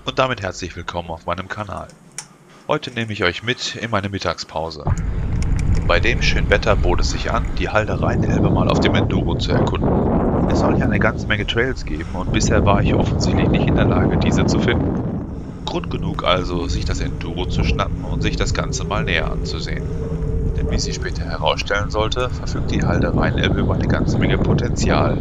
Und damit herzlich willkommen auf meinem Kanal. Heute nehme ich euch mit in meine Mittagspause. Bei dem schönen Wetter bot es sich an, die Halde Rheinelbe mal auf dem Enduro zu erkunden. Es soll hier eine ganze Menge Trails geben und bisher war ich offensichtlich nicht in der Lage, diese zu finden. Grund genug also, sich das Enduro zu schnappen und sich das Ganze mal näher anzusehen. Denn wie sich später herausstellen sollte, verfügt die Halde Rheinelbe über eine ganze Menge Potenzial.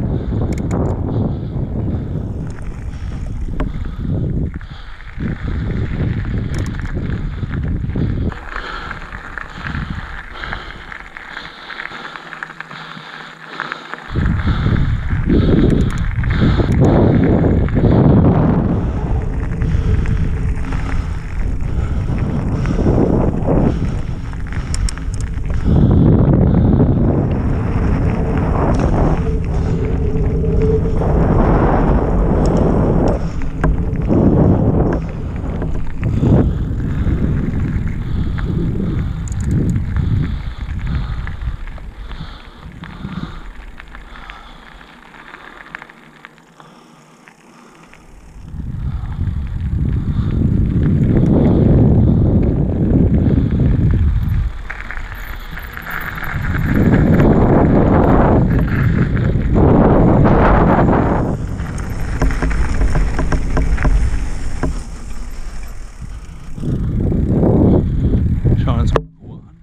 Schauen wir uns mal in Ruhe an.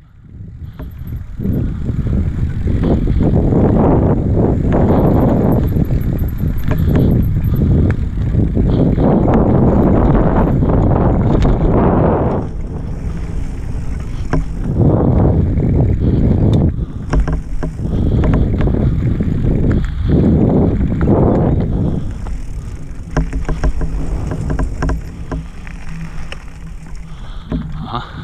Aha.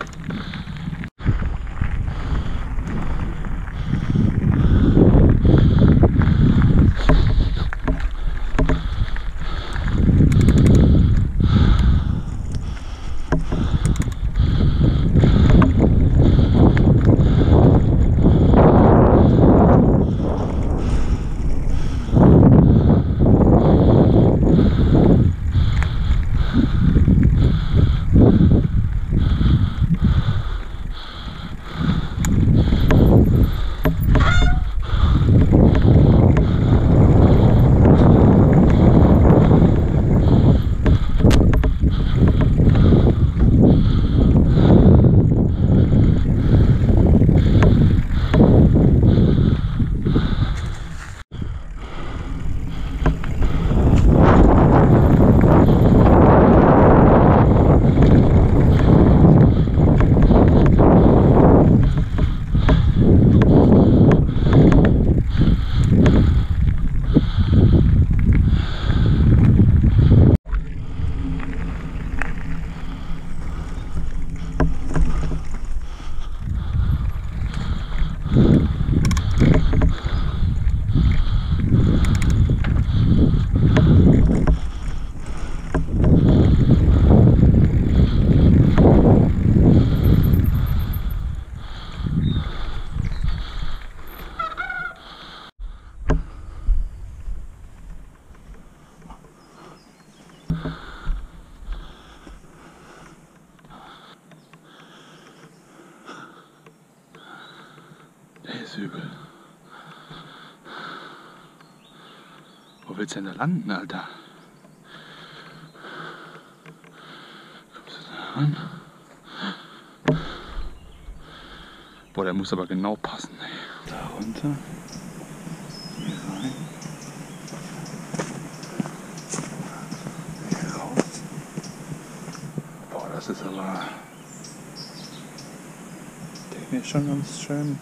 Der ist übel. Wo willst du denn da landen, Alter? Kommst du da ran? Boah, der muss aber genau passen, ey. Da runter. Hier rein. Hier raus. Boah, das ist aber technisch schon ganz schön.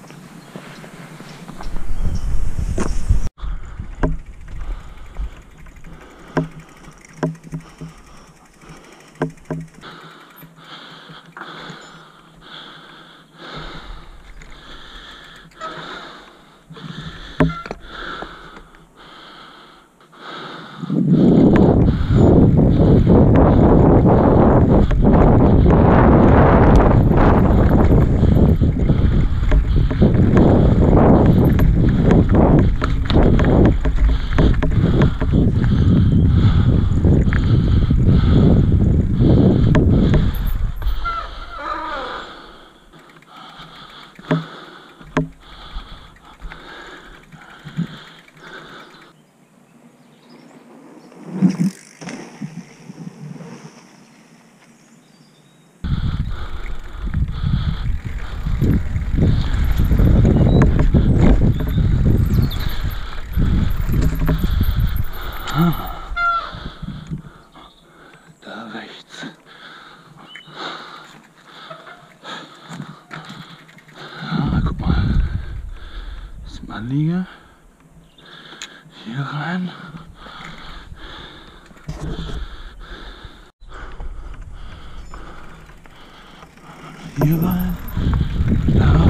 Hier rein. Da.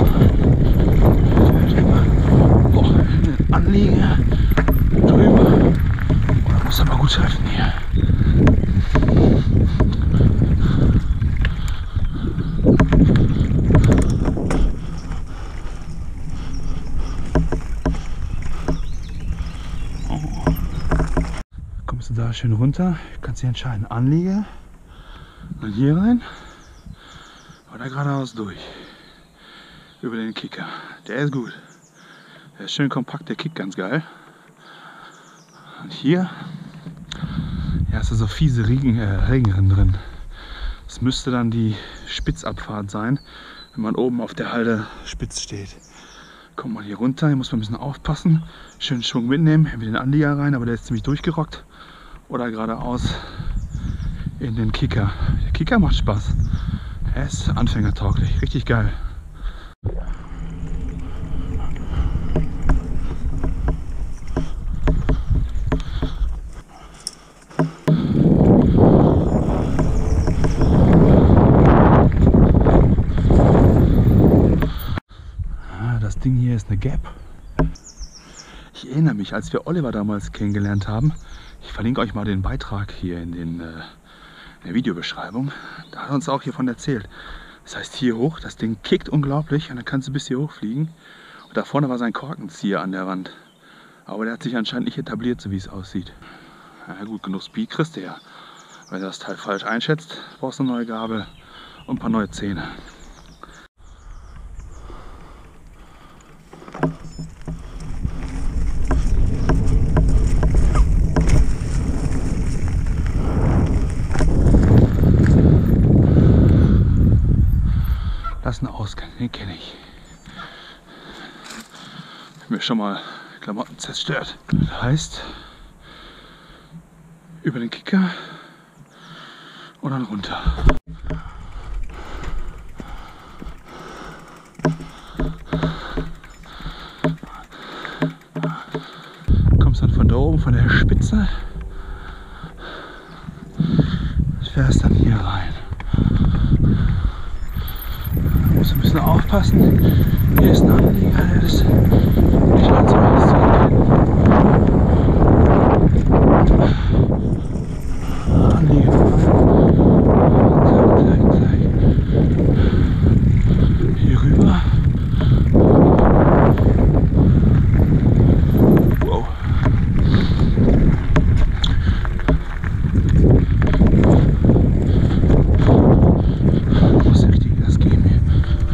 Boah, Anlieger. Drüber. Oh, da muss aber gut treffen hier. Kommst du da schön runter, kannst dich entscheiden, Anlieger und hier rein oder geradeaus durch über den Kicker. Der ist gut, der ist schön kompakt, der kickt ganz geil. Und hier hast du so fiese Regenrinnen drin. Das müsste dann die Spitzabfahrt sein, wenn man oben auf der Halde spitz steht. Kommt man hier runter, hier muss man ein bisschen aufpassen, schön Schwung mitnehmen, entweder den Anlieger rein, aber der ist ziemlich durchgerockt. Oder geradeaus in den Kicker. Der Kicker macht Spaß. Er ist anfängertauglich. Richtig geil. Das Ding hier ist eine Gap. Ich erinnere mich, als wir Oliver damals kennengelernt haben, ich verlinke euch mal den Beitrag hier in der Videobeschreibung, da hat er uns auch hiervon erzählt. Das heißt, hier hoch, das Ding kickt unglaublich und dann kannst du bis hier hoch fliegen. Und da vorne war sein Korkenzieher an der Wand. Aber der hat sich anscheinend nicht etabliert, so wie es aussieht. Ja gut, genug Speed kriegst du ja. Wenn du das Teil falsch einschätzt, brauchst du eine neue Gabel und ein paar neue Zähne. Das ist ein Ausgang, den kenne ich. Ich habe mir schon mal Klamotten zerstört. Das heißt, über den Kicker und dann runter. Kommst dann von da oben, von der Spitze, fährst dann hier rein. Muss ein bisschen aufpassen. Hier ist ein Anlieger, der ist nicht allzu weit zu erkennen. Anlieger rein. Zack. Hier rüber. Wow. Muss richtig Gas geben hier.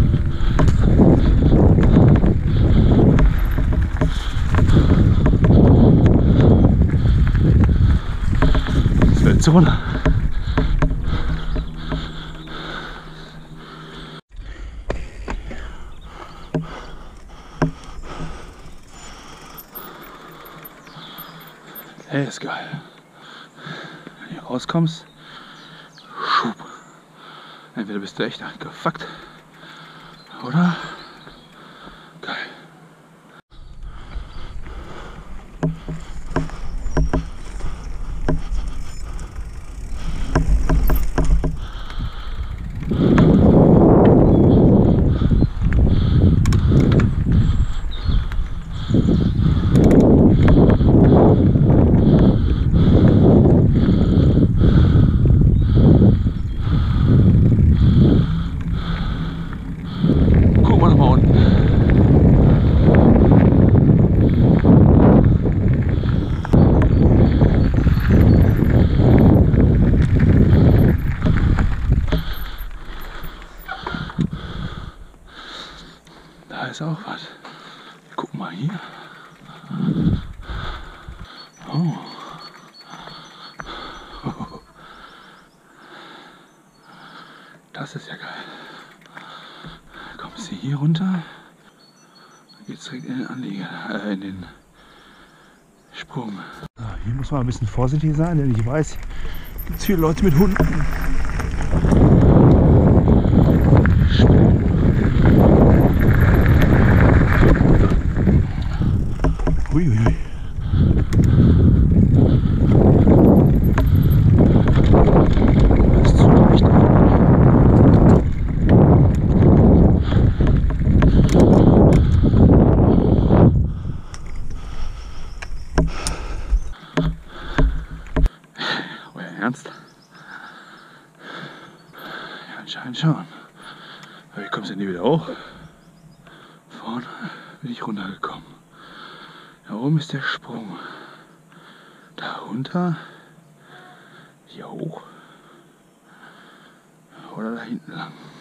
Zone. Hey, ist geil. Wenn du hier rauskommst, schub. Entweder bist du echt gefuckt oder geil. Da ist auch was. Guck mal hier. Oh. Das ist ja geil. Kommst du hier runter? Dann geht's direkt in den Anlieger, in den Sprung. So, hier muss man ein bisschen vorsichtig sein, denn ich weiß, gibt es viele Leute mit Hunden. Uiuiui. Ernst? Ja, anscheinend schon. Aber wie kommst du denn hier wieder hoch? Vorne bin ich runtergekommen. Da oben ist der Sprung. Da runter. Hier hoch. Oder da hinten lang.